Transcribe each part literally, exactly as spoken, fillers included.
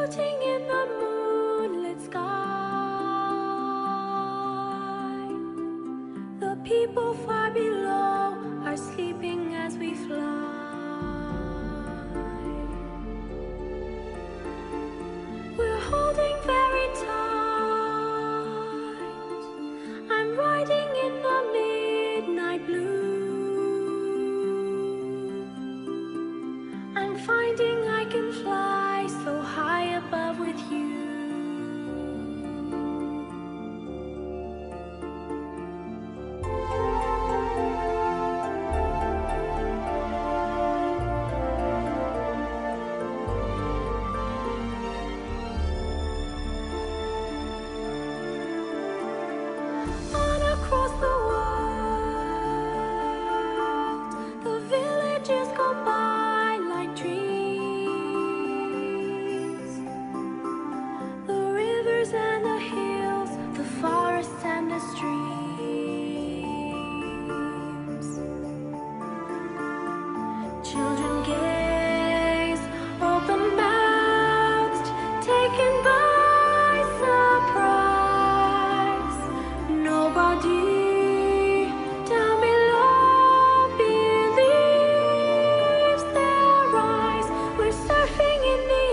floating in the moonlit sky. The people far below are sleeping as we fly. We're holding very tight. I'm riding in the midnight blue. I'm finding I can fly so high above with you. On across the world, the villages go by like dreams. The rivers and the hills, the forests and the streams. Children gaze, open-mouthed, taken by surprise. Nobody down below believes their eyes. We're surfing in the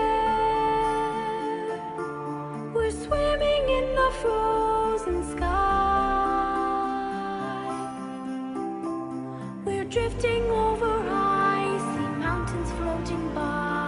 air. We're swimming in the frozen sky. We're drifting over icy mountains floating by.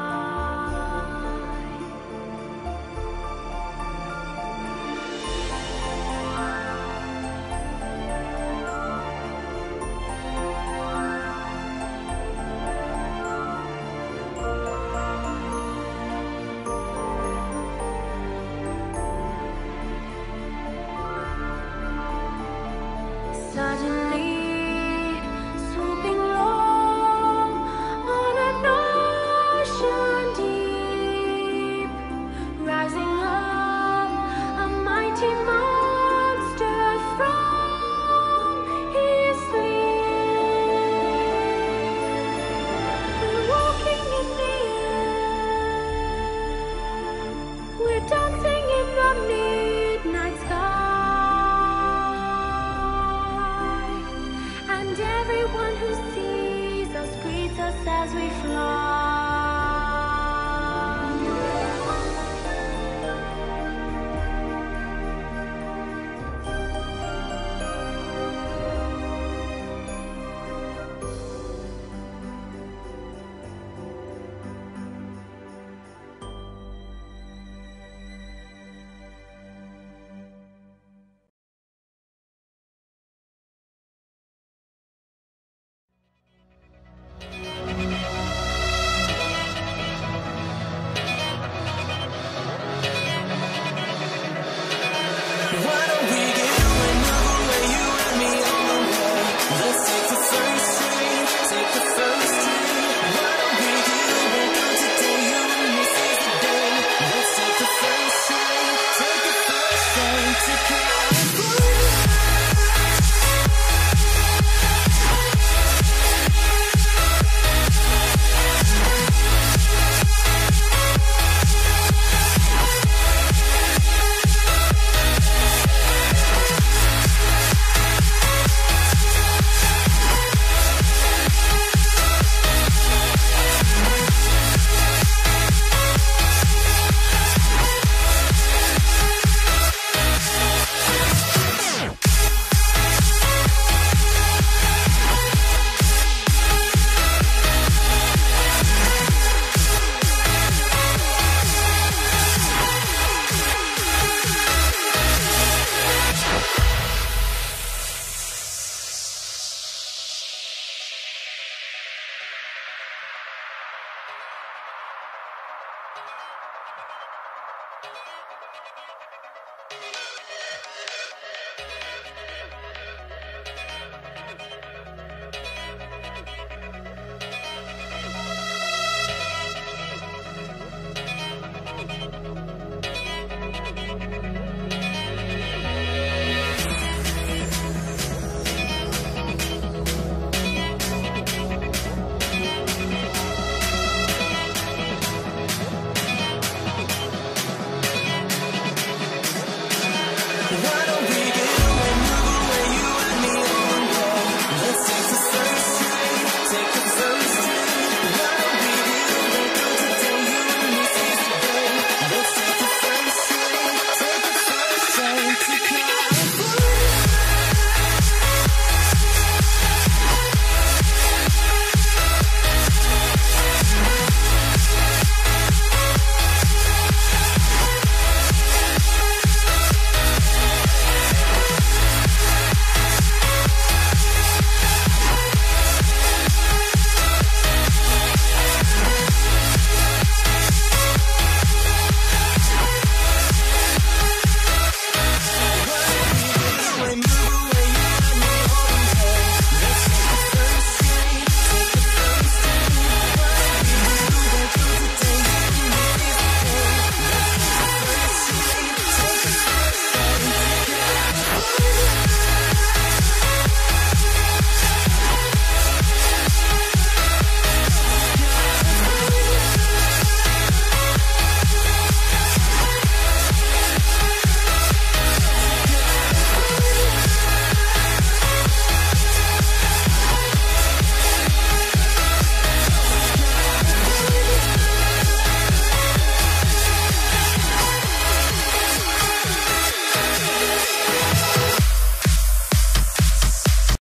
Suddenly, swooping low on an ocean deep, rising up, a mighty monster from his sleep. We're walking in the air. We're dancing in the midnight sky. And everyone who sees us greets us as we fly. Why don't we get another way, you and me on the way? Let's take the first train, take the first train. Why don't we get away today, you and me seize the day? Let's take the first train, take the first train to California.